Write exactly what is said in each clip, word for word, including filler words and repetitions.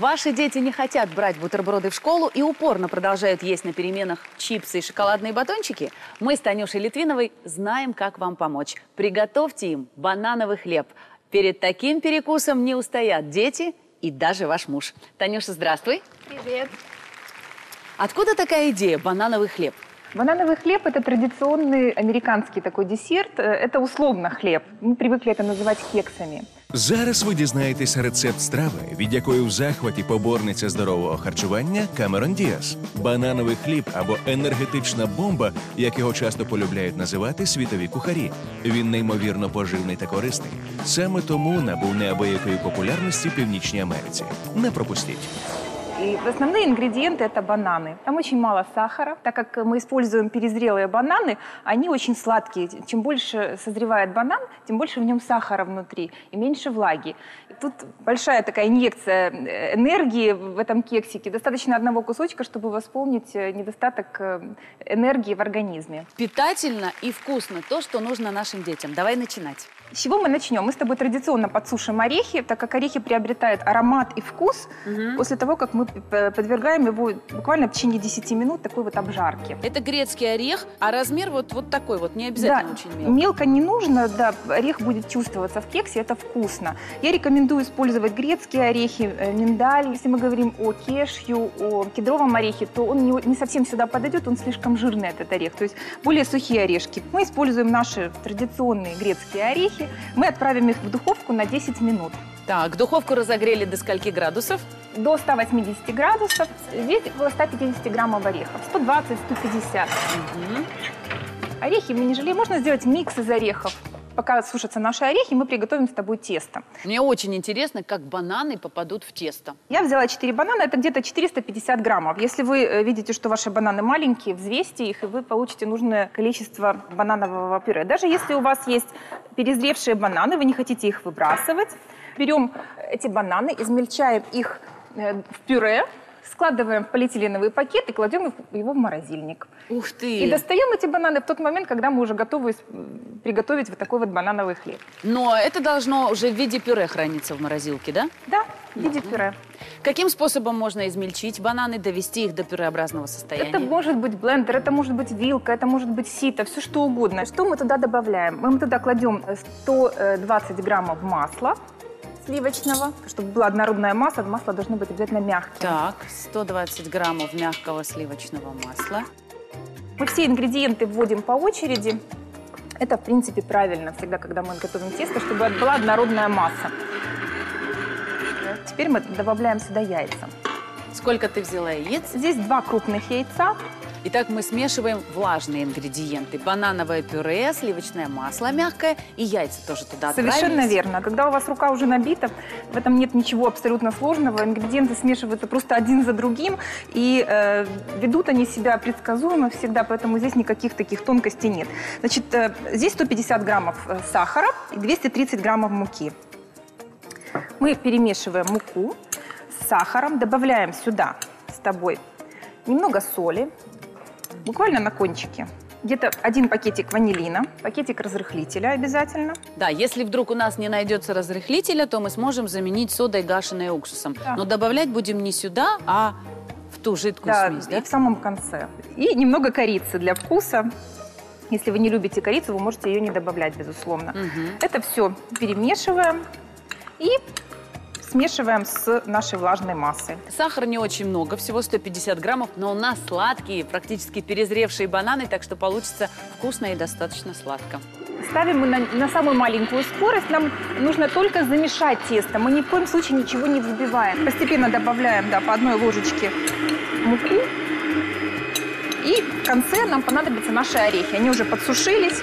Ваши дети не хотят брать бутерброды в школу и упорно продолжают есть на переменах чипсы и шоколадные батончики? Мы с Танюшей Литвиновой знаем, как вам помочь. Приготовьте им банановый хлеб. Перед таким перекусом не устоят дети и даже ваш муж. Танюша, здравствуй. Привет. Откуда такая идея банановый хлеб? Банановый хлеб – это традиционный американский такой десерт. Это условно хлеб. Мы привыкли это называть кексами. Зараз ви дізнаєтеся рецепт страви, від якої в захваті поборниця здорового харчування Камерон Діас. Банановий хліб або енергетична бомба, як його часто полюбляють називати світові кухарі. Він неймовірно поживний та корисний. Саме тому набув неабиякої популярності в Північній Америці. Не пропустіть. И основные ингредиенты – это бананы. Там очень мало сахара, так как мы используем перезрелые бананы, они очень сладкие. Чем больше созревает банан, тем больше в нем сахара внутри и меньше влаги. И тут большая такая инъекция энергии в этом кексике. Достаточно одного кусочка, чтобы восполнить недостаток энергии в организме. Питательно и вкусно то, что нужно нашим детям. Давай начинать. С чего мы начнем? Мы с тобой традиционно подсушим орехи, так как орехи приобретают аромат и вкус угу. после того, как мы подвергаем его буквально в течение десяти минут такой вот обжарки. Это грецкий орех, а размер вот, вот такой вот, не обязательно да, очень мелко. Мелко не нужно, да, орех будет чувствоваться в кексе, это вкусно. Я рекомендую использовать грецкие орехи, миндаль. Если мы говорим о кешью, о кедровом орехе, то он не, не совсем сюда подойдет, он слишком жирный, этот орех, то есть более сухие орешки. Мы используем наши традиционные грецкие орехи. Мы отправим их в духовку на десять минут. Так, духовку разогрели до скольки градусов? До ста восьмидесяти градусов. Здесь около ста пятидесяти граммов орехов. сто двадцать — сто пятьдесят. Угу. Орехи мы не жалеем. Можно сделать микс из орехов. Пока сушатся наши орехи, мы приготовим с тобой тесто. Мне очень интересно, как бананы попадут в тесто. Я взяла четыре банана, это где-то четыреста пятьдесят граммов. Если вы видите, что ваши бананы маленькие, взвесьте их, и вы получите нужное количество бананового пюре. Даже если у вас есть перезревшие бананы, вы не хотите их выбрасывать, берем эти бананы, измельчаем их в пюре, складываем в полиэтиленовый пакет и кладем его в морозильник. Ух ты! И достаем эти бананы в тот момент, когда мы уже готовы приготовить вот такой вот банановый хлеб. Но это должно уже в виде пюре храниться в морозилке, да? Да, в виде mm-hmm. пюре. Каким способом можно измельчить бананы, довести их до пюреобразного состояния? Это может быть блендер, это может быть вилка, это может быть сито, все что угодно. Что мы туда добавляем? Мы туда кладем сто двадцать граммов масла сливочного, чтобы была однородная масса, масло должно быть обязательно мягким. Так, сто двадцать граммов мягкого сливочного масла. Мы все ингредиенты вводим по очереди. Это, в принципе, правильно всегда, когда мы готовим тесто, чтобы была однородная масса. Теперь мы добавляем сюда яйца. Сколько ты взяла яиц? Здесь два крупных яйца. Итак, мы смешиваем влажные ингредиенты. Банановое пюре, сливочное масло мягкое и яйца тоже туда отправились. Совершенно верно. Когда у вас рука уже набита, в этом нет ничего абсолютно сложного. Ингредиенты смешиваются просто один за другим. И э, ведут они себя предсказуемо всегда, поэтому здесь никаких таких тонкостей нет. Значит, э, здесь сто пятьдесят граммов сахара и двести тридцать граммов муки. Мы перемешиваем муку с сахаром, добавляем сюда с тобой немного соли. Буквально на кончике. Где-то один пакетик ванилина, пакетик разрыхлителя обязательно. Да, если вдруг у нас не найдется разрыхлителя, то мы сможем заменить содой, гашеной уксусом. Да. Но добавлять будем не сюда, а в ту жидкую да, смесь, да? И в самом конце. И немного корицы для вкуса. Если вы не любите корицу, вы можете ее не добавлять, безусловно. Угу. Это все перемешиваем и смешиваем с нашей влажной массой. Сахара не очень много, всего сто пятьдесят граммов, но у нас сладкие, практически перезревшие бананы, так что получится вкусно и достаточно сладко. Ставим мы на, на самую маленькую скорость. Нам нужно только замешать тесто. Мы ни в коем случае ничего не взбиваем. Постепенно добавляем да, по одной ложечке муку. И в конце нам понадобятся наши орехи. Они уже подсушились.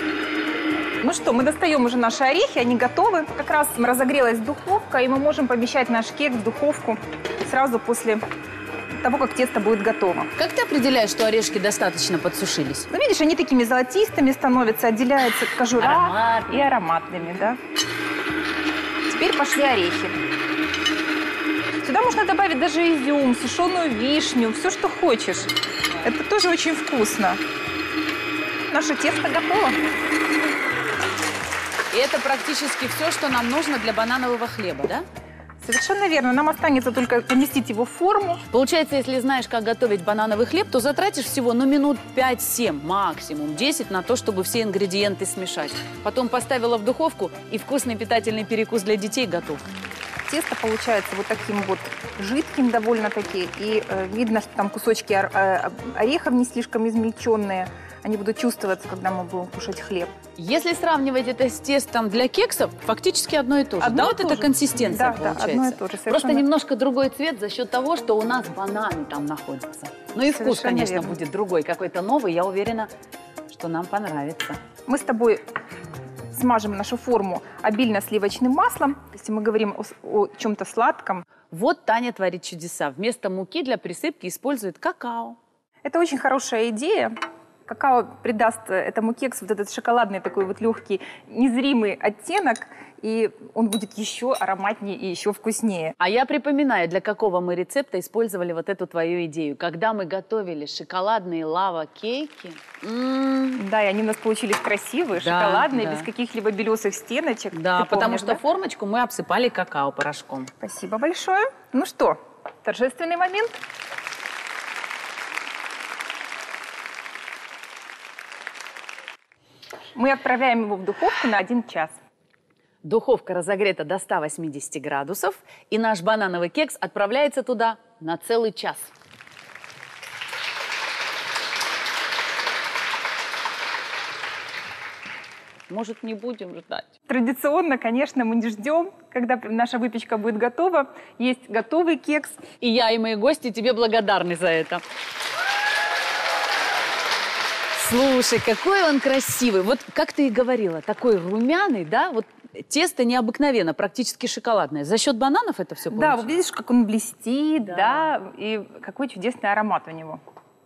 Ну что, мы достаем уже наши орехи, они готовы. Как раз разогрелась духовка, и мы можем помещать наш кекс в духовку сразу после того, как тесто будет готово. Как ты определяешь, что орешки достаточно подсушились? Ну, видишь, они такими золотистыми становятся, отделяется кожура ароматными. И ароматными, да. Теперь пошли орехи. Сюда можно добавить даже изюм, сушеную вишню, все, что хочешь. Это тоже очень вкусно. Наше тесто готово. И это практически все, что нам нужно для бананового хлеба, да? Совершенно верно. Нам останется только поместить его в форму. Получается, если знаешь, как готовить банановый хлеб, то затратишь всего, ну, минут пять-семь, максимум десять на то, чтобы все ингредиенты смешать. Потом поставила в духовку, и вкусный питательный перекус для детей готов. Тесто получается вот таким вот жидким довольно-таки. И э, видно, что там кусочки ор э, орехов не слишком измельченные. Они будут чувствоваться, когда мы будем кушать хлеб. Если сравнивать это с тестом для кексов, фактически одно и то же. Одно да, и вот то эта же. консистенция Да, получается. да, одно и то же, совершенно. Просто немножко другой цвет за счет того, что у нас бананы там находятся. Ну и вкус, Совершенно конечно, верно. будет другой, какой-то новый. Я уверена, что нам понравится. Мы с тобой смажем нашу форму обильно сливочным маслом. Если мы говорим о, о чем-то сладком. Вот Таня творит чудеса. Вместо муки для присыпки использует какао. Это очень хорошая идея. Какао придаст этому кексу вот этот шоколадный такой вот легкий, незримый оттенок, и он будет еще ароматнее и еще вкуснее. А я припоминаю, для какого мы рецепта использовали вот эту твою идею. Когда мы готовили шоколадные лава-кейки. М-м-м. Да, и они у нас получились красивые, Да, шоколадные, да. без каких-либо белесых стеночек. Да, Ты потому помнишь, что да? формочку мы обсыпали какао-порошком. Спасибо большое. Ну что, торжественный момент. Мы отправляем его в духовку на один час. Духовка разогрета до ста восьмидесяти градусов, и наш банановый кекс отправляется туда на целый час. Может, не будем ждать? Традиционно, конечно, мы не ждем, когда наша выпечка будет готова. Есть готовый кекс. И я, и мои гости тебе благодарны за это. Слушай, какой он красивый. Вот как ты и говорила, такой румяный, да? Вот тесто необыкновенно, практически шоколадное. За счет бананов это все получилось? Да, вот видишь, как он блестит, Да. да, и какой чудесный аромат у него.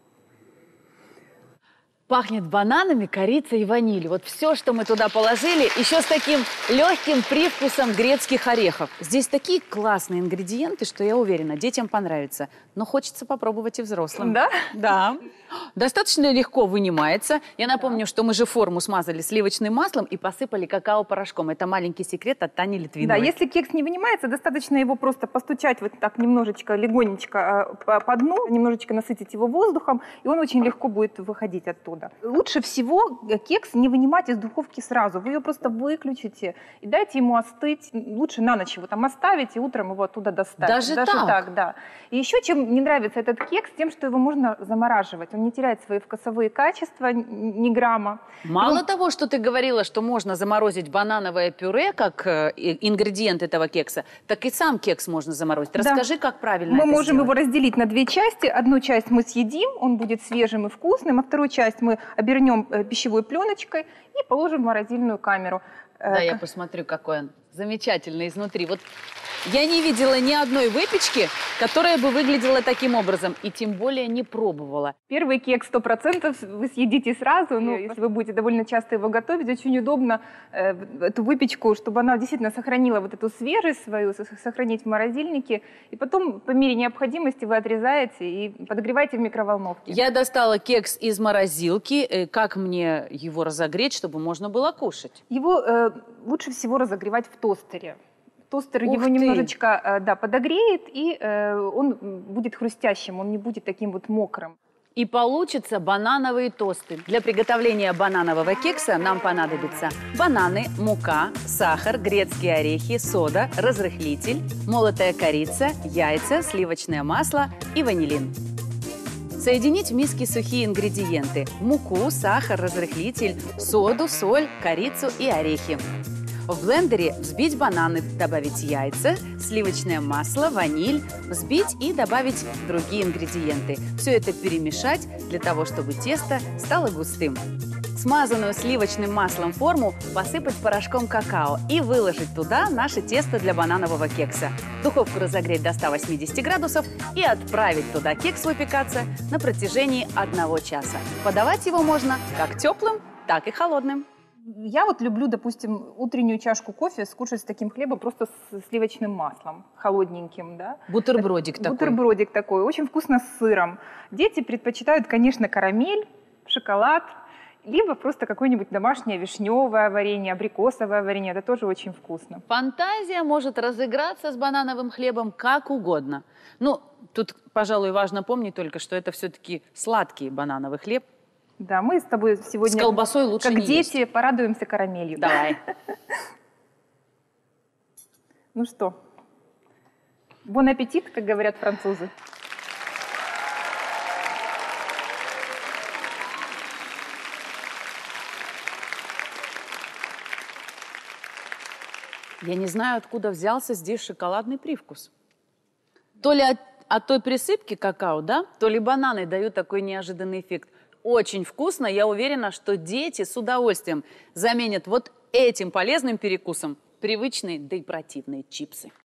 Пахнет бананами, корицей и ванилью. Вот все, что мы туда положили, еще с таким легким привкусом грецких орехов. Здесь такие классные ингредиенты, что я уверена, детям понравится. Но хочется попробовать и взрослым. Да? Да. Достаточно легко вынимается. Я напомню, что мы же форму смазали сливочным маслом и посыпали какао-порошком. Это маленький секрет от Тани Литвиновой. Да, если кекс не вынимается, достаточно его просто постучать вот так немножечко, легонечко э, по, по дну, немножечко насытить его воздухом, и он очень легко будет выходить оттуда. Лучше всего кекс не вынимать из духовки сразу. Вы ее просто выключите и дайте ему остыть. Лучше на ночь его там оставить и утром его оттуда достать. Даже так? так, да. И еще чем не нравится этот кекс, тем, что его можно замораживать. Он не теряет свои вкусовые качества ни грамма. Мало того, что ты говорила, что можно заморозить банановое пюре как э, ингредиент этого кекса, так и сам кекс можно заморозить. Да. Расскажи, как правильно Мы это можем сделать. его разделить на две части. Одну часть мы съедим, он будет свежим и вкусным, а вторую часть мы обернем э, пищевой пленочкой и положим в морозильную камеру. Э, Да, я посмотрю, какой он замечательный изнутри. Вот я не видела ни одной выпечки, которая бы выглядела таким образом, и тем более не пробовала. Первый кекс сто процентов вы съедите сразу, но если вы будете довольно часто его готовить, очень удобно э, эту выпечку, чтобы она действительно сохранила вот эту свежесть свою, сохранить в морозильнике, и потом по мере необходимости вы отрезаете и подогреваете в микроволновке. Я достала кекс из морозилки. Э, Как мне его разогреть, чтобы можно было кушать? Его э, лучше всего разогревать в тостере. Тостер Ух его ты. немножечко э, да, подогреет, и э, он будет хрустящим, он не будет таким вот мокрым. И получатся банановые тосты. Для приготовления бананового кекса нам понадобятся бананы, мука, сахар, грецкие орехи, сода, разрыхлитель, молотая корица, яйца, сливочное масло и ванилин. Соединить в миске сухие ингредиенты – муку, сахар, разрыхлитель, соду, соль, корицу и орехи. В блендере взбить бананы, добавить яйца, сливочное масло, ваниль, взбить и добавить другие ингредиенты. Все это перемешать для того, чтобы тесто стало густым. Смазанную сливочным маслом форму посыпать порошком какао и выложить туда наше тесто для бананового кекса. Духовку разогреть до ста восьмидесяти градусов и отправить туда кекс выпекаться на протяжении одного часа. Подавать его можно как теплым, так и холодным. Я вот люблю, допустим, утреннюю чашку кофе скушать с таким хлебом просто с сливочным маслом, холодненьким, да. Бутербродик такой. Бутербродик такой, очень вкусно с сыром. Дети предпочитают, конечно, карамель, шоколад. либо просто какое-нибудь домашнее вишневое варенье, абрикосовое варенье. Это тоже очень вкусно. Фантазия может разыграться с банановым хлебом как угодно. Ну, тут, пожалуй, важно помнить только, что это все-таки сладкий банановый хлеб. Да, мы с тобой сегодня, с колбасой лучше как не дети, есть. порадуемся карамелью. Давай. Ну что, бон аппетит, как говорят французы. Я не знаю, откуда взялся здесь шоколадный привкус. То ли от, от той присыпки какао, да, то ли бананы дают такой неожиданный эффект. Очень вкусно. Я уверена, что дети с удовольствием заменят вот этим полезным перекусом привычные, да и противные чипсы.